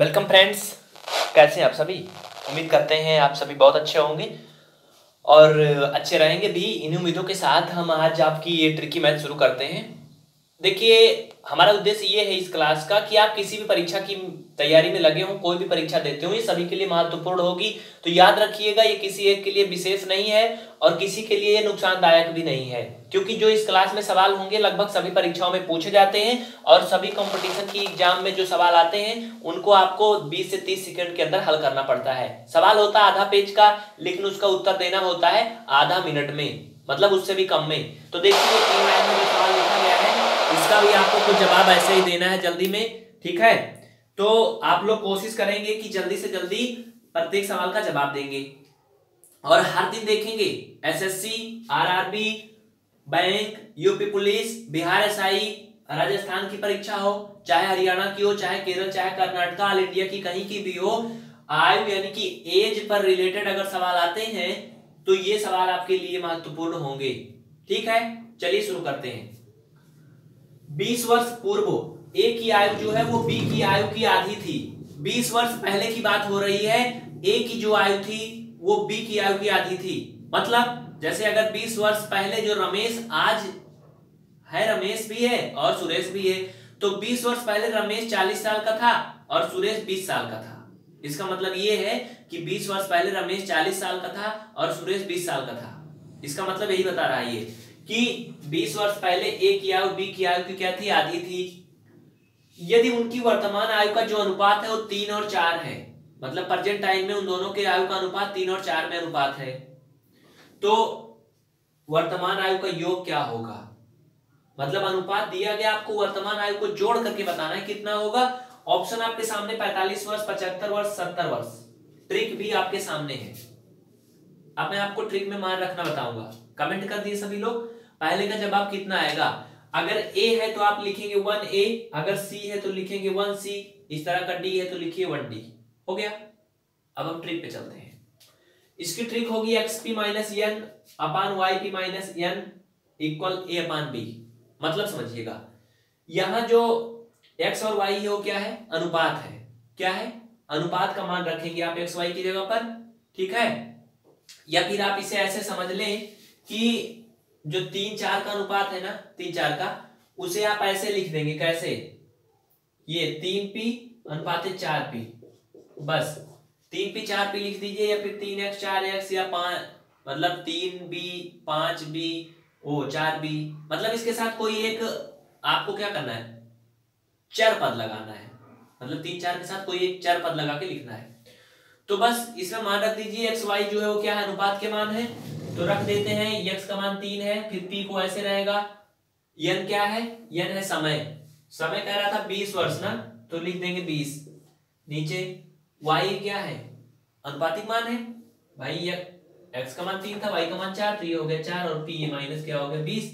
Welcome friends. कैसे हैं आप सभी? उम्मीद करते हैं आप सभी बहुत अच्छे होंगे और अच्छे रहेंगे भी। इन उम्मीदों के साथ हम आज आपकी ये ट्रिकी मैथ शुरू करते हैं। देखिए, हमारा उद्देश्य ये है इस क्लास का कि आप किसी भी परीक्षा की तैयारी में लगे हों, कोई भी परीक्षा देते हो, ये सभी के लिए महत्वपूर्ण होगी। तो याद रखिएगा, ये किसी एक के लिए विशेष नहीं है और किसी के लिए नुकसानदायक भी नहीं है, क्योंकि जो इस क्लास में सवाल होंगे लगभग सभी परीक्षाओं में पूछे जाते हैं और सभी कंपटीशन की एग्जाम में जो सवाल आते हैं उनको आपको 20 से 30 सेकंड के अंदर हल करना पड़ता है। सवाल होता है आधा पेज का, लेकिन उसका उत्तर देना होता है आधा मिनट में, मतलब उससे भी कम में। तो देखिए 3 लाइन में जो सवाल लिखा गया है इसका भी आपको कुछ जवाब ऐसे ही देना है जल्दी में, ठीक है? तो आप लोग कोशिश करेंगे कि जल्दी से जल्दी प्रत्येक सवाल का जवाब देंगे और हर दिन देखेंगे SSC, RRB, bank, UP police, Bihar SI, Rajasthan की परीक्षा हो, चाहे हरियाणा की हो, चाहे केरल, चाहे कर्नाटका, ऑल इंडिया की कहीं की भी हो, आयु यानी कि एज पर रिलेटेड अगर सवाल आते हैं तो ये सवाल आपके लिए महत्वपूर्ण होंगे, ठीक है? चलिए शुरू करते हैं। 20 वर्ष पूर्व ए की आयु जो है वो बी की आयु की आधी थी। 20 वर्ष पहले की बात हो रही है, ए की जो आयु थी वो बी की आयु की आधी थी। मतलब जैसे अगर 20 वर्ष पहले जो रमेश आज है, रमेश भी है और सुरेश भी है, तो 20 वर्ष पहले रमेश 40 साल का था और सुरेश 20 साल का था। इसका मतलब ये है कि 20 वर्ष पहले रमेश 40 साल का था और सुरेश 20 साल का था। इसका मतलब यही बता रहा है ये कि 20 वर्ष पहले ए की आयु बी की आयु की क्या थी? आधी थी। यदि उनकी वर्तमान आयु का जो अनुपात है वो 3 और 4 है, मतलब प्रेजेंट टाइम में उन दोनों के आयु का अनुपात 3 और 4 में अनुपात है, तो वर्तमान आयु का योग क्या होगा? मतलब अनुपात दिया गया, आपको वर्तमान आयु को जोड़ करके बताना है कितना होगा। ऑप्शन आपके सामने 45 वर्ष, 75 वर्ष, 70 वर्ष। ट्रिक भी आपके सामने है। अब मैं आपको ट्रिक में मान रखना बताऊंगा। कमेंट कर दिए सभी लोग। पहले का जवाब कितना आएगा? अगर ए है तो आप लिखेंगे 1a, अगर सी है तो लिखेंगे 1c, इस तरह का डी है तो लिखिए 1d। हो गया। अब हम ट्रिक पे चलते हैं। इसकी ट्रिक होगी xp minus N upon Y P minus N equal A upon B. मतलब समझिएगा, यहां जो x और y है वो क्या है? अनुपात है। क्या है? अनुपात का मान रखेंगे आप x y की जगह पर, ठीक है? या फिर आप इसे ऐसे समझ लें कि जो 3-4 का अनुपात है ना, 3-4 का, उसे आप ऐसे लिख देंगे। कैसे? ये 3p अनुपात 4p, बस 3p 4p लिख दीजिए, या फिर 3x 4x या 5, मतलब 3b 5b ओ 4b। मतलब इसके साथ कोई एक आपको क्या करना है? चर पद लगाना है। मतलब 3-4 के साथ कोई एक चर पद लगा के लिखना है। तो बस इसमें मान रख दीजिए एक्स वाई जो है वो क्या है? अनुपात के मान है। तो रख देते हैं x का मान 3 है, फिर p को ऐसे रहेगा। n क्या है? n है समय। समय कह रहा था 20 वर्ष ना, तो लिख देंगे 20। नीचे y क्या है? अनुपातिक मान है भाई। x का मान 3 था, y का मान 4, तो ये हो गया 4 और p ये माइनस क्या हो गया 20।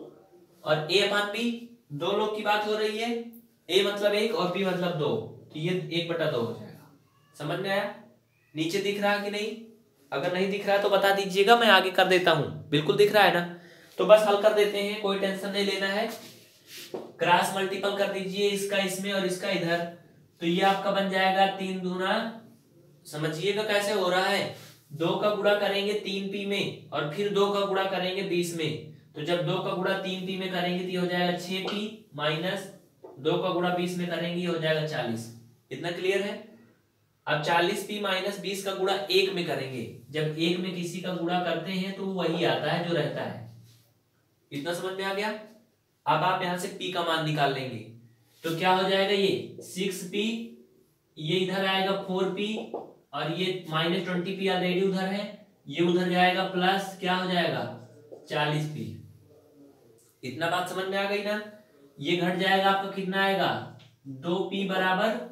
और a अपान b, दो लोग की बात हो रही है। a मतलब 1 और b मतलब 2, तो ये 1/2 हो जाएगा। समझ में आया? नीचे दिख रहा है कि नहीं? अगर नहीं दिख रहा है तो बता दीजिएगा, मैं आगे कर देता हूं। बिल्कुल दिख रहा है ना? तो बस हल कर देते हैं, कोई टेंशन नहीं लेना है। क्रॉस मल्टीपल कर दीजिए, इसका इसमें और इसका इधर, तो ये आपका बन जाएगा 3 दूना, समझिएगा कैसे हो रहा है, 2 का गुणा करेंगे 3p में और फिर 2 का गुणा करेंगे 20 में। तो जब 2 का गुणा 3p में करेंगे तो ये हो जाएगा 6p माइनस 2 का गुणा 20 में करेंगे ये हो जाएगा 40। इतना क्लियर है? अब 40p माइनस 20 का गुणा 1 में करेंगे। जब 1 में किसी का गुणा करते हैं तो वही आता है जो रहता है। इतना समझ में आ गया? अब आप यहां से p का मान निकाल लेंगे तो क्या हो जाएगा? ये 6p, ये इधर आएगा 4p और ये माइनस 20p ऑलरेडी उधर है, ये उधर जाएगा प्लस क्या हो जाएगा 40p। इतना बात समझ में आ गई ना? ये घट जाएगा आपका, कितना आएगा? 2p बराबर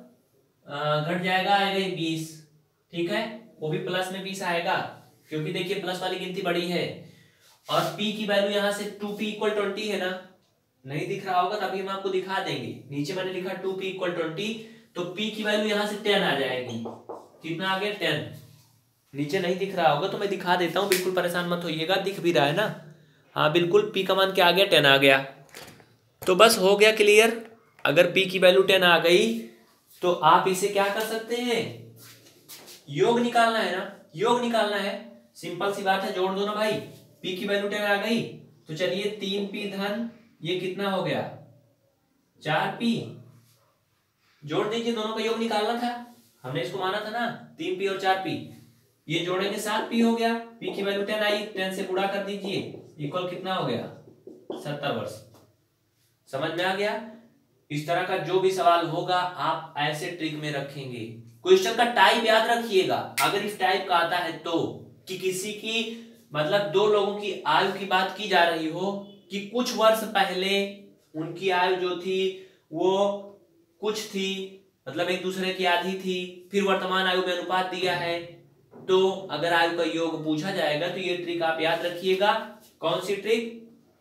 घट जाएगा, आएगा 20, ठीक है? वो भी प्लस में 20 आएगा, क्योंकि देखिए प्लस वाली गिनती बड़ी है। और p की वैल्यू यहां से 2p इक्वल 20 है ना? नहीं दिख रहा होगा तभी हम आपको दिखा देंगे। नीचे मैंने लिखा 2p इक्वल 20, तो p की वैल्यू यहां से 10 आ जाएगी। कितना आ गया? 10। नीचे नहीं दिख रहा होगा तो मैं दिखा देता हूँ, बिल्कुल परेशान मत होइएगा। दिख भी रहा है ना? हाँ बिल्कुल, p का मान क्या आ गया? 10 आ गया। तो बस हो गया क्लियर। अगर p की वैल्यू 10 आ गई तो आप इसे क्या कर सकते हैं, योग निकालना है ना, योग निकालना है, सिंपल सी बात है, जोड़ दो ना भाई, पी की वैल्यू 10 आ गई, तो चलिए 3p धन ये कितना हो गया 4p, जोड़ दीजिए, दोनों का योग निकालना था, हमने इसको माना था ना 3p और 4p, ये जोड़ेंगे 7p हो गया, p की वैल्यू 10 आई, 10 से गुणा कर दीजिए, इक्वल कितना हो गया 70 वर्ष। समझ में आ गया। इस तरह का जो भी सवाल होगा आप ऐसे ट्रिक में रखेंगे। क्वेश्चन का टाइप याद रखिएगा, अगर इस टाइप का आता है तो कि किसी की मतलब दो लोगों की आयु की बात की जा रही हो कि कुछ वर्ष पहले उनकी आयु जो थी वो कुछ थी, मतलब एक दूसरे की आधी थी, फिर वर्तमान आयु में अनुपात दिया है, तो अगर आयु का योग पूछा जाएगा तो ये ट्रिक आप याद रखिएगा। कौन सी trick,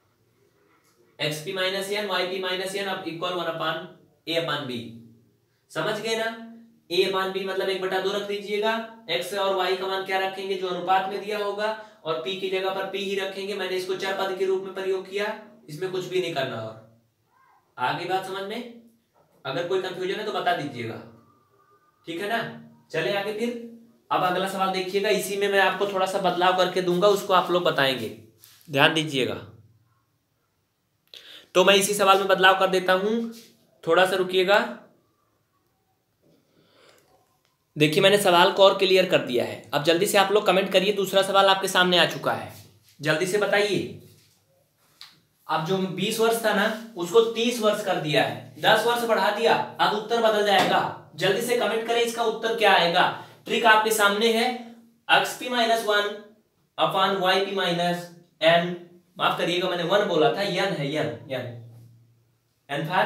xp minus N Y P minus N equal 1/a/b, समझ गए ना। a/b मतलब 1/2 रख दीजिएगा, x और y का मान क्या रखेंगे जो अनुपात में दिया होगा, और p की जगह पर p ही रखेंगे, मैंने इसको चर पद के रूप में प्रयोग किया, इसमें कुछ भी नहीं करना। और आगे बात समझ में, अगर कोई कंफ्यूजन है तो बता दीजिएगा, ठीक है ना। चले आगे फिर, अब अगला सवाल देखिएगा, इसी में मैं आपको थोड़ा सा बदलाव करके दूंगा, उसको आप लोग बताएंगे, ध्यान दीजिएगा। तो मैं इसी सवाल में बदलाव कर देता हूं, थोड़ा सा रुकिएगा। देखिए मैंने सवाल को और क्लियर कर दिया है, अब जल्दी से आप लोग कमेंट करिए, दूसरा सवाल आपके सामने आ चुका है, जल्दी से बताइए। अब जो 20 वर्ष था ना उसको 30 वर्ष कर दिया है, 10 वर्ष बढ़ा दिया, अब उत्तर बदल जाएगा, जल्दी से कमेंट करें इसका उत्तर क्या आएगा। ट्रिक आपके सामने है, xp minus 1 upon Y P minus N, माफ करिएगा मैंने 1 बोला था, यन है, N N for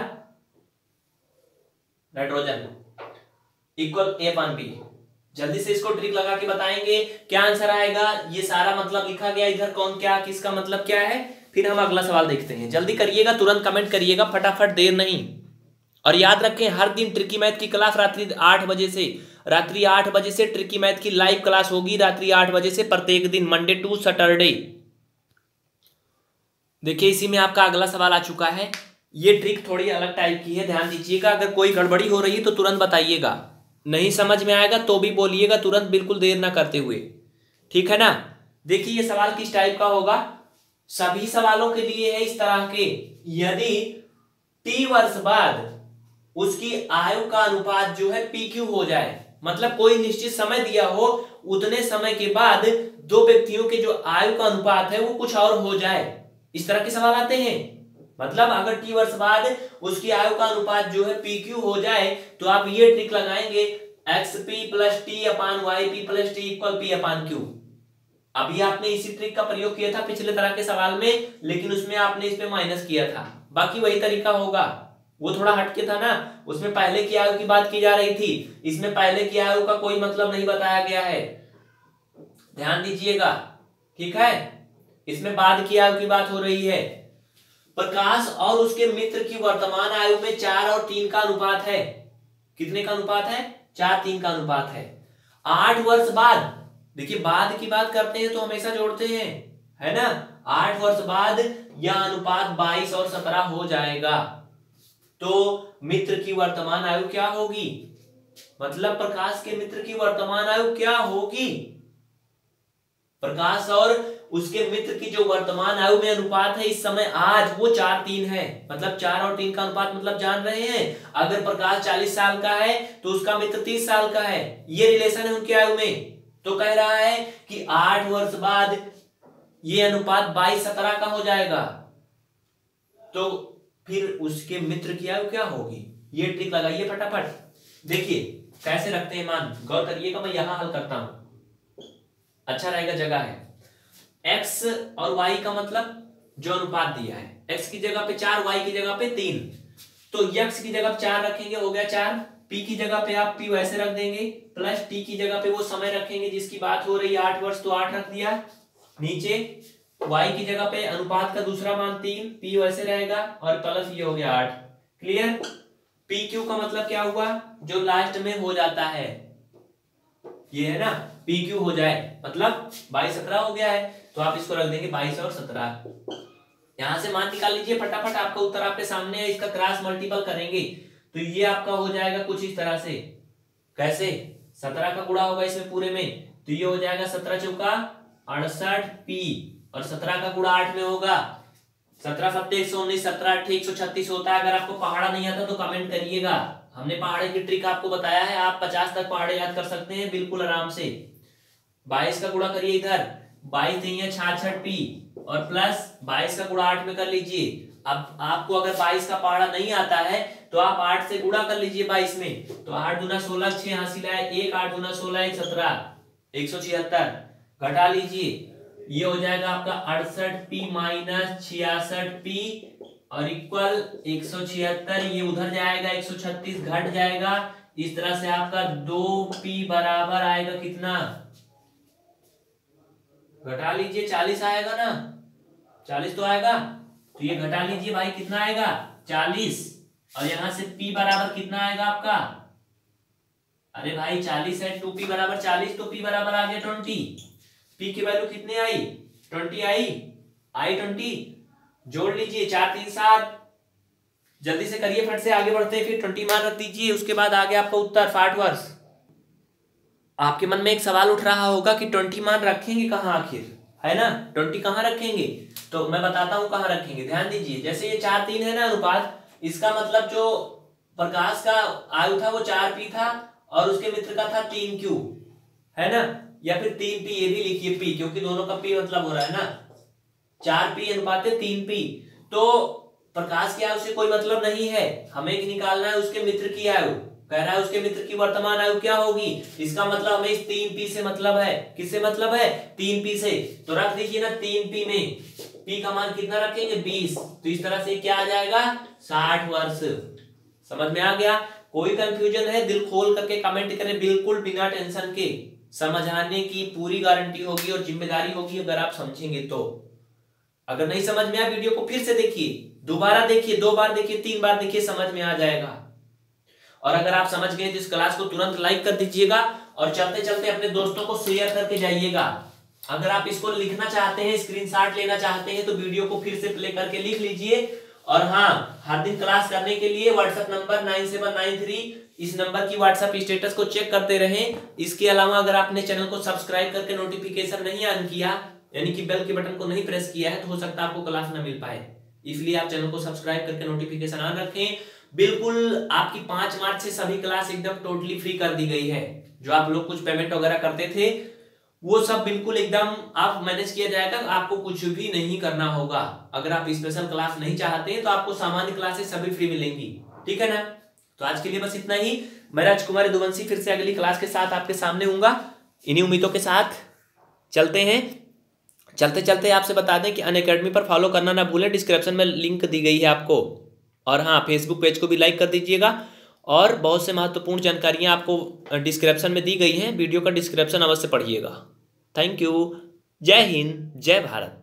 nitrogen equal A upon B. जल्दी से इसको ट्रिक लगा के बताएंगे क्या आंसर आएगा, ये सारा मतलब लिखा गया इधर, कौन क्या किसका मतलब क्या है, फिर हम अगला सवाल देखते हैं। जल्दी करिएगा, तुरंत कमेंट करिएगा, फटाफट, देर नहीं। और याद रखें हर दिन ट्रिकी मैथ की क्लास रात्रि 8 बजे से ट्रिकी मैथ की लाइव क्लास होगी, रात्रि 8 बजे से प्रत्येक दिन, मंडे टू सैटरडे। देखिए इसी में आपका अगला सवाल आ चुका है, ये ट्रिक थोड़ी अलग टाइप की है, ध्यान दीजिएगा, अगर कोई गड़बड़ी हो रही है तो तुरंत बताइएगा, नहीं समझ में आएगा तो भी बोलिएगा तुरंत, बिल्कुल देर ना करते हुए, ठीक है ना। देखिए ये सवाल किस टाइप का होगा, सभी सवालों के लिए है इस तरह के, यदि t वर्ष बाद उसकी आयु का अनुपात जो है pq हो जाए, मतलब कोई निश्चित समय दिया हो, उतने समय के बाद दो व्यक्तियों के जो आयु का अनुपात है वो कुछ और हो जाए, इस तरह के सवाल आते हैं। मतलब अगर t वर्ष बाद उसकी आयु का अनुपात जो है pq हो जाए तो आप ये ट्रिक लगाएंगे, xp plus T upon Y P plus T equal p upon q। अभी आपने इसी ट्रिक का प्रयोग किया था पिछले तरह के सवाल में, लेकिन उसमें आपने इस पे माइनस किया था, बाकी वही तरीका होगा, वो थोड़ा हटके था ना, उसमें पहले की आयु की बात की जा रही थी, इसमें पहले की आयु का कोई मतलब नहीं बताया गया है, ध्यान दीजिएगा, ठीक है। इसमें बाद की आयु की बात हो रही है। प्रकाश और उसके मित्र की वर्तमान आयु में 4 और 3 का अनुपात है, कितने का अनुपात है, 4-3 का अनुपात है। 8 वर्ष बाद, देखिए बाद की बात करते हैं तो हमेशा जोड़ते हैं, है ना, 8 वर्ष बाद यह अनुपात 22 और 17 हो जाएगा, तो मित्र की वर्तमान आयु क्या होगी, मतलब प्रकाश के मित्र की वर्तमान आयु क्या होगी, प्रकाश और उसके मित्र की जो वर्तमान आयु में अनुपात है इस समय आज वो 4-3 है, मतलब 4 और 3 का अनुपात, मतलब जान रहे हैं, अगर प्रकाश 40 साल का है तो उसका मित्र 30 साल का है, ये रिलेशन है उनकी आयु में। तो कह रहा है कि 8 वर्ष बाद ये अनुपात 22-17 का हो जाएगा, तो फिर उसके मित्र की आयु क्या होगी, ये ट्रिक लगाइए फटाफट। देखिए कैसे रखते हैं मान, गौर करिएगा, मैं यहां हल करता हूं, अच्छा रहेगा, जगह है, x और y का मतलब जो अनुपात दिया है, x की जगह पे 4, y की जगह पे 3, तो x की जगह 4 रखेंगे, हो गया 4, p की जगह पे आप p वैसे रख देंगे, प्लस t की जगह पे वो समय रखेंगे जिसकी बात हो रही है 8 वर्ष, तो 8 रख दिया, नीचे y की जगह पे अनुपात का दूसरा मान 3, p वैसे रहेगा, और प्लस ये हो गया 8, क्लियर। pq का मतलब क्या हुआ, जो लास्ट में हो जाता है, ये है ना, pq हो जाए मतलब 22-17 हो गया है, तो आप इसको रख देंगे 22 और 17, यहां से मान निकाल लीजिए फटाफट, आपका उत्तर आपके सामने है, इसका क्रॉस मल्टीपल करेंगे तो ये आपका हो जाएगा कुछ इस तरह से। कैसे? 17 का गुणा होगा इसमें पूरे में, तो ये हो जाएगा 17 चौका 68p, और 17 का गुणा 8 में होगा 17 सत्ते 119, 17 8 136 होता है। अगर आपको पहाड़ा नहीं आता तो कमेंट करिएगा, हमने पहाड़े की ट्रिक आपको बताया है, आप 50 तक पहाड़े याद कर सकते हैं बिल्कुल आराम से। 22 का गुणा करिए इधर, 22 नहीं है 66p, और प्लस 22 का गुणा 8 में कर लीजिए। अब आपको अगर 22 का पहाड़ा नहीं आता है तो आप 8 से गुणा कर लीजिए 22 में, तो 8 दूना 16, 6 हासिल है 1, 8 दूना 16 1 17 176, घटा लीजिए, ये हो जाएगा आपका 68p माइनस 66p और इक्वल 176, ये उधर जाएगा 136 घट जाएगा। इस तरह से आपका 2p बराबर आएगा कितना, घटा लीजिए 40 आएगा ना, 40 तो आएगा, तो ये घटा लीजिए भाई कितना आएगा 40, और यहां से p बराबर कितना आएगा आपका, अरे भाई 40 है, 2p बराबर 40, तो p बराबर आ गया 20। p की वैल्यू कितनी आई 20 आई 20, जोड़ लीजिए 4 3 7, जल्दी से करिए फट से, आगे बढ़ते हैं, फिर 20 मान रख दीजिए, उसके बाद आ गया आपका उत्तर 60 वर्ष। आपके मन में एक सवाल उठ रहा होगा कि 20 मान रखेंगे कहाँ आखिर, है ना, 20 कहाँ रखेंगे, तो मैं बताता हूं कहाँ रखेंगे, ध्यान दीजिए। जैसे ये 4 3 है ना अनुपात, इसका मतलब जो प्रकाश का आयु था वो 4p था और उसके मित्र का था 3q, है ना, या फिर 3p, ये भी लिखिए p, क्योंकि दोनों का p मतलब हो रहा है ना, 4p अनुपात 3p। तो प्रकाश की आयु से कोई मतलब नहीं है, हमें निकालना है उसके मित्र की आयु, कह रहा है उसके मित्र की वर्तमान आयु क्या होगी, इसका मतलब हमें इस 3p से मतलब है, किससे मतलब है 3p से, तो रख दीजिए ना 3p में p का मान कितना रखेंगे 20, तो इस तरह से क्या आ जाएगा 60 वर्ष। समझ में आ गया? कोई कंफ्यूजन है दिल खोल करके कमेंट करें, बिल्कुल बिना टेंशन के, समझाने की पूरी गारंटी होगी और जिम्मेदारी होगी अगर आप समझेंगे तो। अगर नहीं समझ में आया वीडियो को फिर से देखिए, दोबारा देखिए, 2 बार देखिए, 3 बार देखिए, समझ में आ जाएगा। और अगर आप समझ गए तो इस क्लास को तुरंत लाइक कर दीजिएगा और चलते चलते अपने दोस्तों को शेयर करके जाइएगा। अगर आप इसको लिखना चाहते हैं, स्क्रीनशॉट लेना चाहते हैं, तो वीडियो को फिर से प्ले करके लिख लीजिए। और हाँ, हर दिन क्लास करने के लिए व्हाट्सएप नंबर 9793, इस नंबर की व्हाट्सएप स्टेटस को चेक करते रहें। इसके अलावा अगर आपने चैनल को सब्सक्राइब करके नोटिफिकेशन नहीं ऑन किया, यानी कि बेल के बटन को नहीं प्रेस किया है, तो हो सकता है आपको क्लास ना मिल पाए, इसलिए आप चैनल को सब्सक्राइब करके नोटिफिकेशन ऑन रखें। बिल्कुल आपकी 5 मार्च से सभी क्लास एकदम टोटली फ्री कर दी गई है। जो आप लोग कुछ पेमेंट वगैरह करते थे वो सब बिल्कुल एकदम आप मैनेज किया जाएगा, आपको कुछ भी नहीं करना होगा। अगर आप स्पेशल क्लास नहीं चाहते तो आपको सामान्य क्लासेस सभी फ्री मिलेंगी, ठीक है ना। तो आज के लिए बस इतना ही। मैं राजकुमार यदुवंशी फिर से अगली क्लास के साथ आपके सामने हूँगा। इन्हीं उम्मीदों के साथ चलते हैं। चलते चलते आपसे बता दें कि अनअकैडमी पर फॉलो करना ना भूलें, डिस्क्रिप्शन में लिंक दी गई है आपको। और हाँ, फेसबुक पेज को भी लाइक कर दीजिएगा। और बहुत से महत्वपूर्ण जानकारियाँ आपको डिस्क्रिप्शन में दी गई हैं, वीडियो का डिस्क्रिप्शन अवश्य पढ़िएगा। Thank you. जय हिंद, जय भारत।